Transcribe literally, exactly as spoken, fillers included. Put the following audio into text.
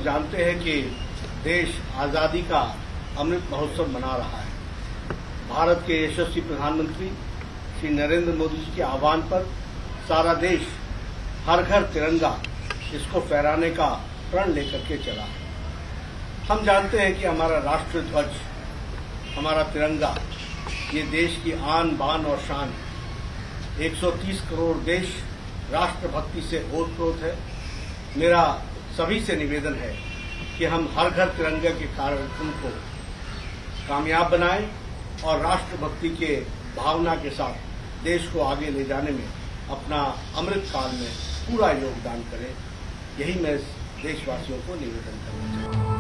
सब जानते हैं कि देश आज़ादी का अमृत महोत्सव मना रहा है। भारत के यशस्वी प्रधानमंत्री श्री नरेंद्र मोदी जी के आह्वान पर सारा देश हर घर तिरंगा इसको फहराने का प्रण लेकर के चला है। हम जानते हैं कि हमारा राष्ट्र ध्वज, हमारा तिरंगा, ये देश की आन बान और शान है। एक सौ तीस करोड़ देश राष्ट्रभक्ति से ओतप्रोत है। मेरा सभी से निवेदन है कि हम हर घर तिरंगे के कार्यक्रम को कामयाब बनाएं और राष्ट्रभक्ति के भावना के साथ देश को आगे ले जाने में अपना अमृत काल में पूरा योगदान करें। यही मैं देशवासियों को निवेदन करना चाहता हूं।